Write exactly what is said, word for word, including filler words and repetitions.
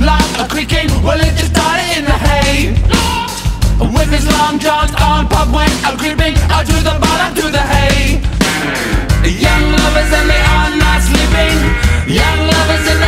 like a creaking. Well, it just started in the hay. With his long johns on, Pop went a creeping out to the bottom, to the hay. Young lovers and they are not sleeping. Young lovers and